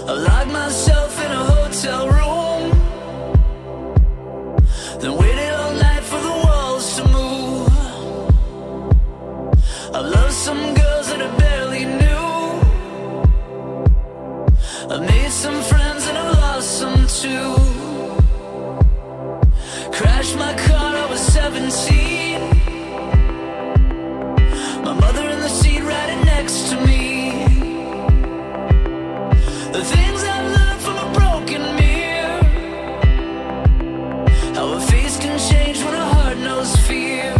I locked myself in a hotel room, then waited all night for the walls to move. I loved some girls that I barely knew. I made some friends and I lost some too. Crashed my car, I was 17. My mother in the seat riding next to me. The things I've learned from a broken mirror, how a face can change when a heart knows fear.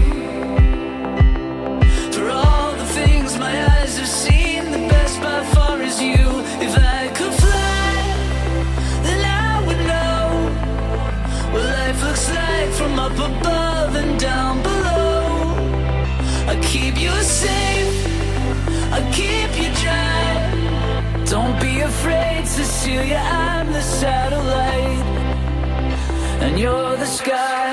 For all the things my eyes have seen, the best by far is you. If I could fly, then I would know what life looks like from up above and down below. I keep you safe, I keep you dry. Don't be afraid, Cecilia, I'm the satellite, and you're the sky.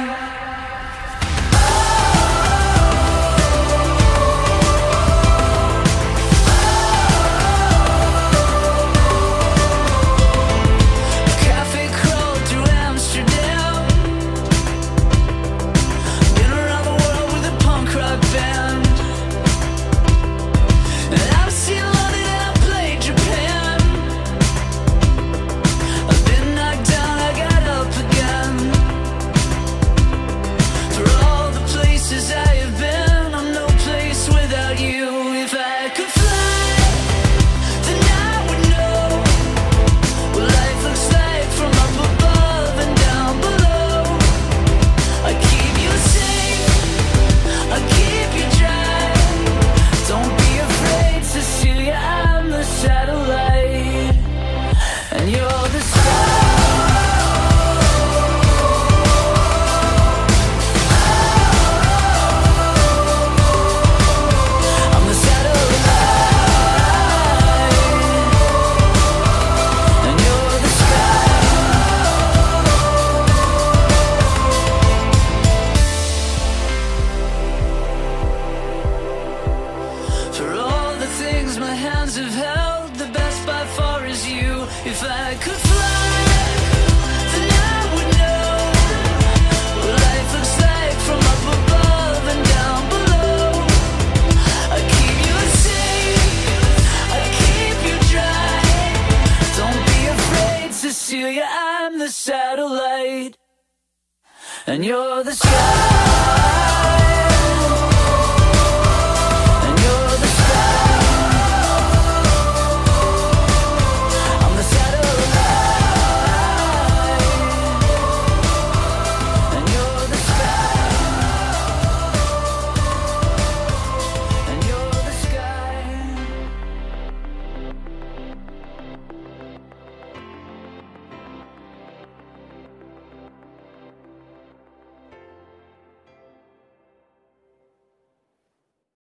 If I could fly, then I would know what life looks like from up above and down below. I keep you safe, I keep you dry. Don't be afraid, Cecilia, I'm the satellite, and you're the sky.